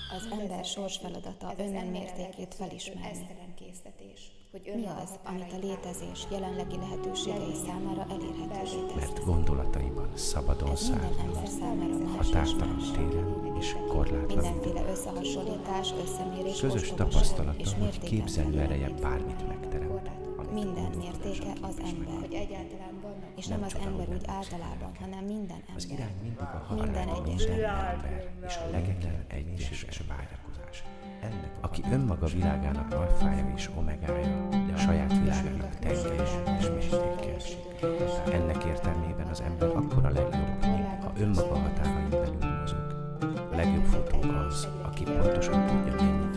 Az ember sorsfeladata önnem mértékét felismerni. Mi az, amit a létezés jelenlegi lehetőségei számára elérhetővé tesz? Mert gondolataiban szabadon Ez minden száll, ember számára más és határtalan más. téren és korlátlan Mindenféle időben. összehasonlítás, összemérés, Közös ostobaság és tapasztalatom, hogy mértékben képzelő felül ereje van. bármit megteremt. amit Minden tudatosan mértéke az képes ember. megtenni. És Nem nem az csoda, ember hogy úgy nem általában, hanem minden Az ember. irány mindig a Minden halál, egyes minden ember. ember és a legegyszerűbb egységes vágyakozás. Aki önmaga világának alfája és omegája, de a saját világának tengelye és mértéke. Ennek értelmében az ember akkor a legjobb, ha önmaga határain belül mozog. A legjobb futó az, aki pontosan tudja, mennyit